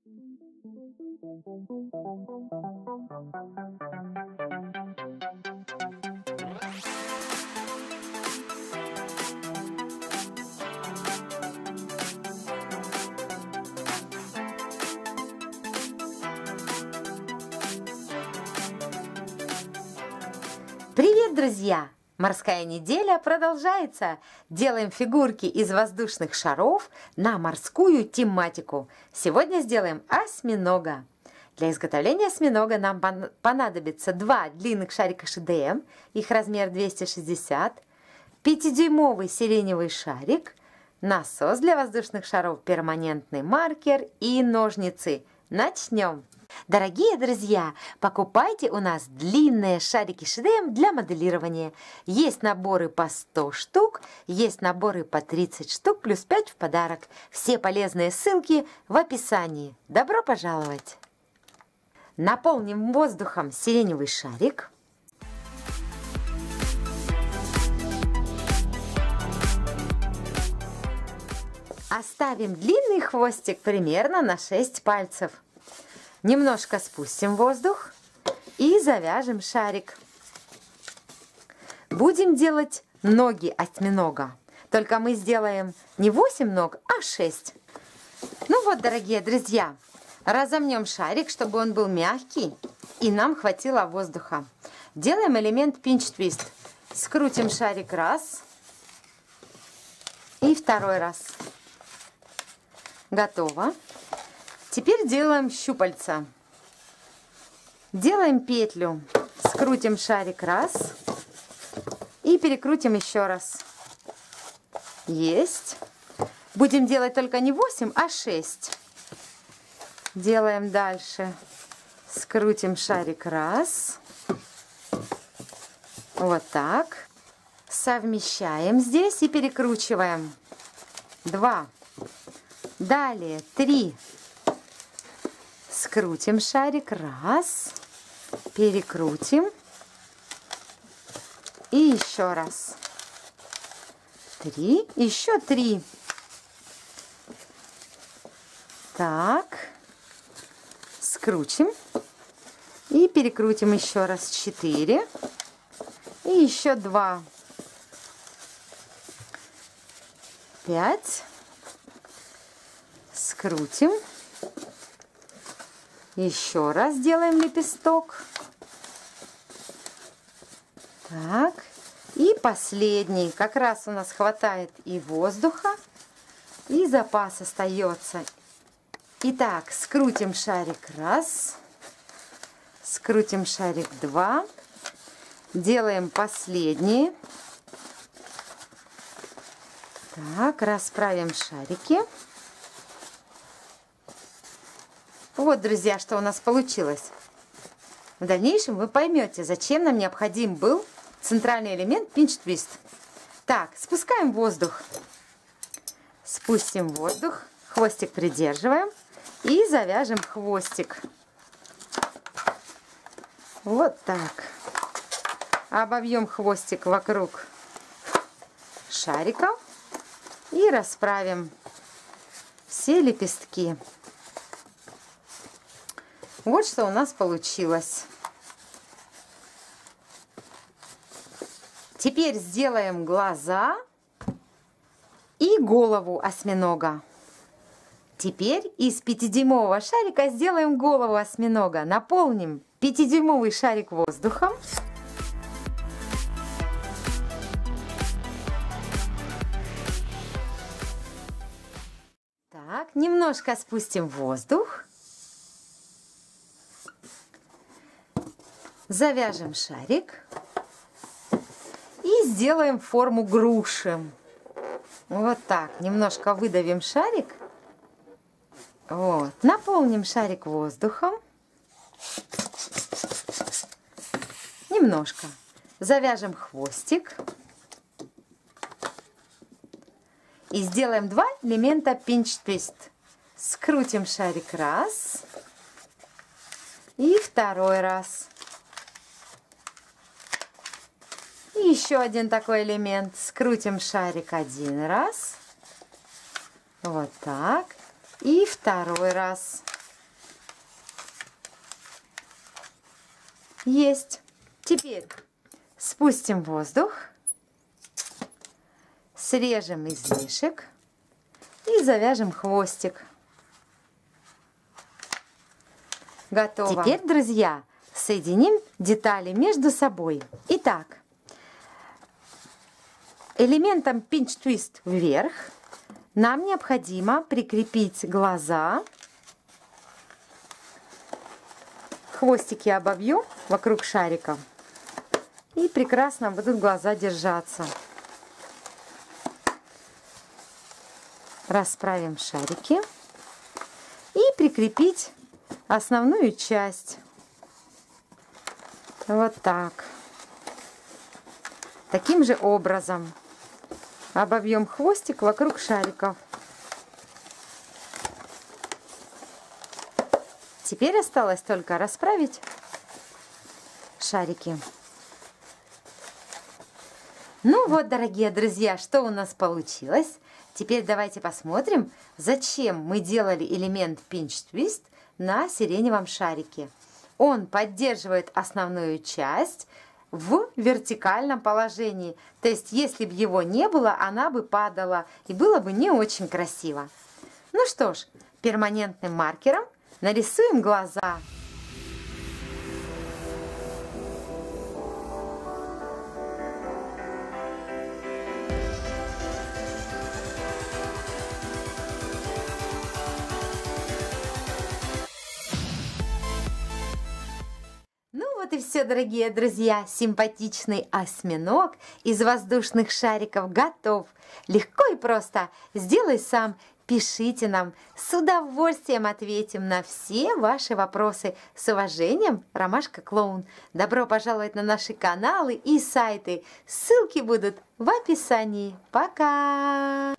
Привет, друзья! Морская неделя продолжается. Делаем фигурки из воздушных шаров на морскую тематику. Сегодня сделаем осьминога. Для изготовления осьминога нам понадобится 2 длинных шарика ШДМ, их размер 260, 5-дюймовый сиреневый шарик, насос для воздушных шаров, перманентный маркер и ножницы. Начнем! Дорогие друзья, покупайте у нас длинные шарики ШДМ для моделирования. Есть наборы по 100 штук, есть наборы по 30 штук, плюс 5 в подарок. Все полезные ссылки в описании. Добро пожаловать! Наполним воздухом сиреневый шарик. Оставим длинный хвостик примерно на 6 пальцев. Немножко спустим воздух и завяжем шарик. Будем делать ноги осьминога. Только мы сделаем не 8 ног, а 6. Ну вот, дорогие друзья, разомнем шарик, чтобы он был мягкий и нам хватило воздуха. Делаем элемент пинч-твист. Скрутим шарик раз и второй раз. Готово. Теперь делаем щупальца. Делаем петлю. Скрутим шарик раз и перекрутим еще раз. Есть. Будем делать только не 8, а 6. Делаем дальше. Скрутим шарик раз. Вот так. Совмещаем здесь и перекручиваем. 2. Далее 3. Скрутим шарик раз, перекрутим и еще раз. 3, еще 3. Так, скрутим и перекрутим еще раз. 4 и еще 2. 5. Скрутим. Еще раз делаем лепесток. Так. И последний. Как раз у нас хватает и воздуха, и запас остается. Итак, скрутим шарик раз. Скрутим шарик 2. Делаем последний. Так, расправим шарики. Вот, друзья, что у нас получилось. В дальнейшем вы поймете, зачем нам необходим был центральный элемент пинч-твист. Так, спускаем воздух. Спустим воздух, хвостик придерживаем и завяжем хвостик. Вот так. Обовьем хвостик вокруг шарика и расправим все лепестки. Вот что у нас получилось. Теперь сделаем глаза и голову осьминога. Теперь из 5-дюймового шарика сделаем голову осьминога. Наполним 5-дюймовый шарик воздухом. Так, немножко спустим воздух. Завяжем шарик и сделаем форму груши. Вот так. Немножко выдавим шарик. Вот. Наполним шарик воздухом. Немножко. Завяжем хвостик. И сделаем 2 элемента пинч-твист. Скрутим шарик раз. И второй раз. И еще один такой элемент. Скрутим шарик 1 раз. Вот так. И второй раз. Есть. Теперь спустим воздух, срежем излишек и завяжем хвостик. Готово. Теперь, друзья, соединим детали между собой. Итак, элементом Pinch Twist вверх нам необходимо прикрепить глаза. Хвостики обовью вокруг шарика. И прекрасно будут глаза держаться. Расправим шарики. И прикрепить основную часть. Вот так. Таким же образом обовьем хвостик вокруг шариков. Теперь осталось только расправить шарики. Ну вот, дорогие друзья, что у нас получилось. Теперь давайте посмотрим, зачем мы делали элемент Pinch Twist на сиреневом шарике. Он поддерживает основную часть в вертикальном положении. То есть, если бы его не было, она бы падала. И было бы не очень красиво. Ну что ж, перманентным маркером нарисуем глаза. Вот и все, дорогие друзья. Симпатичный осьминог из воздушных шариков готов. Легко и просто. Сделай сам. Пишите нам. С удовольствием ответим на все ваши вопросы. С уважением, Ромашка Клоун. Добро пожаловать на наши каналы и сайты. Ссылки будут в описании. Пока!